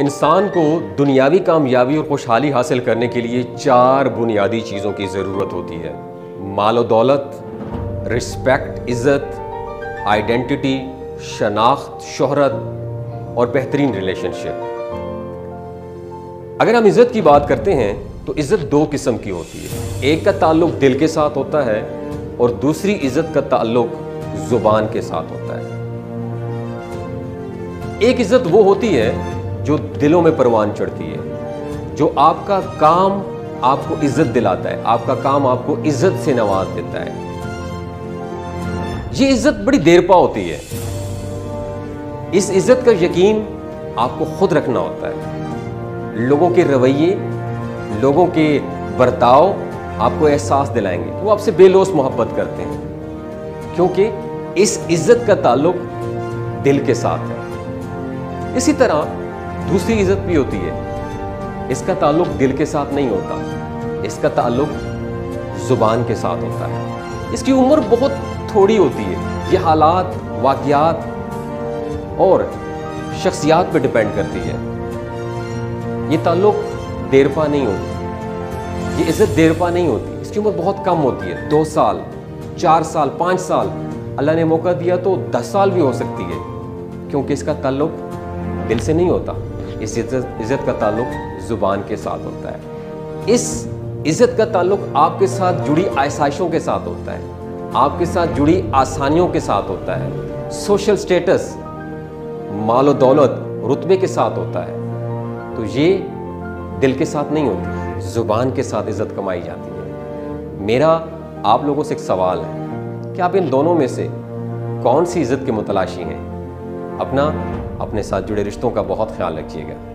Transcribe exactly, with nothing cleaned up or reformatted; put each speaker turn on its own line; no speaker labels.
इंसान को दुनियावी कामयाबी और खुशहाली हासिल करने के लिए चार बुनियादी चीज़ों की ज़रूरत होती है। मालो दौलत, रिस्पेक्ट, इज़्ज़त, आइडेंटिटी, शनाख्त, शोहरत और बेहतरीन रिलेशनशिप। अगर हम इज़्ज़त की बात करते हैं तो इज़्ज़त दो किस्म की होती है। एक का ताल्लुक दिल के साथ होता है और दूसरी इज़्ज़त का ताल्लुक ज़ुबान के साथ होता है। एक इज़्ज़त वो होती है जो दिलों में परवान चढ़ती है, जो आपका काम आपको इज्जत दिलाता है, आपका काम आपको इज्जत से नवाज देता है। ये इज्जत बड़ी देरपा होती है। इस इज्जत का यकीन आपको खुद रखना होता है। लोगों के रवैये, लोगों के बर्ताव आपको एहसास दिलाएंगे कि वो आपसे बेलौस मोहब्बत करते हैं, क्योंकि इस इज्जत का ताल्लुक दिल के साथ है। इसी तरह दूसरी इज्जत भी होती है। इसका ताल्लुक दिल के साथ नहीं होता, इसका ताल्लुक जुबान के साथ होता है। इसकी उम्र बहुत थोड़ी होती है। ये हालात, वाक़यात और शख्सियात पे डिपेंड करती है। ये ताल्लुक देरपा नहीं होती, ये इज्जत देरपा नहीं होती। इसकी उम्र बहुत कम होती है, दो साल, चार साल, पाँच साल, अल्लाह ने मौका दिया तो दस साल भी हो सकती है, क्योंकि इसका ताल्लुक दिल से नहीं होता। इस इज्जत इज्जत का ताल्लुक ज़ुबान के साथ होता है। इस इज्जत का ताल्लुक आपके साथ जुड़ी आसाइशों के साथ होता है, आपके साथ जुड़ी आसानियों के साथ होता है, सोशल स्टेटस, मालो दौलत, रुतबे के साथ होता है। तो ये दिल के साथ नहीं होती, ज़ुबान के साथ इज्जत कमाई जाती है। मेरा आप लोगों से एक सवाल है कि आप इन दोनों में से कौन सी इज्जत के मुतलाशी हैं? अपना अपने साथ जुड़े रिश्तों का बहुत ख्याल रखिएगा।